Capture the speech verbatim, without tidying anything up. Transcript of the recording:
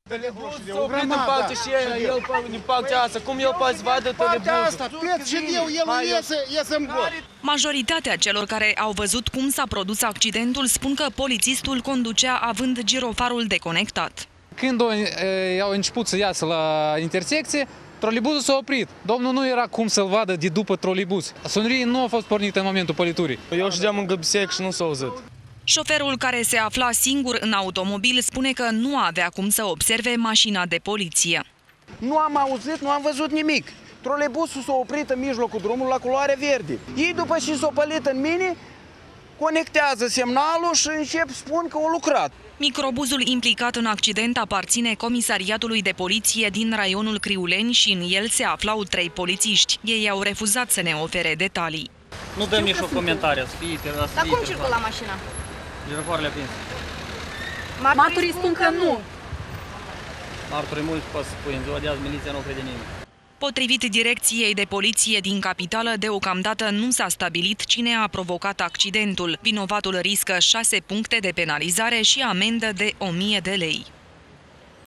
S-a oprit în partea și el din partea asta. Cum el poate să vadă telebuzul? Majoritatea celor care au văzut cum s-a produs accidentul spun că polițistul conducea având girofarul deconectat. Când au început să iasă la intersecție, trolebuzul s-a oprit. Domnul nu era cum să-l vadă de după trolebuz. Sonrie nu a fost pornită în momentul politurii. Eu ședeam în biserică și nu s-a auzit. Șoferul care se afla singur în automobil spune că nu avea cum să observe mașina de poliție. Nu am auzit, nu am văzut nimic. Trolebusul s-a oprit în mijlocul drumului la culoare verde. Ei după ce s-au pălit în mine, conectează semnalul și încep să spun că au lucrat. Microbuzul implicat în accident aparține comisariatului de poliție din raionul Criuleni și în el se aflau trei polițiști. Ei au refuzat să ne ofere detalii. Nu dăm nicio comentarii, să fie... Dar cum circula mașina? Girofoarele aprinse. Marturii spun că nu. Marturii mulți poți să spui, în ziua de azi miliția nu crede nimic. Potrivit Direcției de Poliție din capitală, deocamdată nu s-a stabilit cine a provocat accidentul. Vinovatul riscă șase puncte de penalizare și amendă de o mie de lei.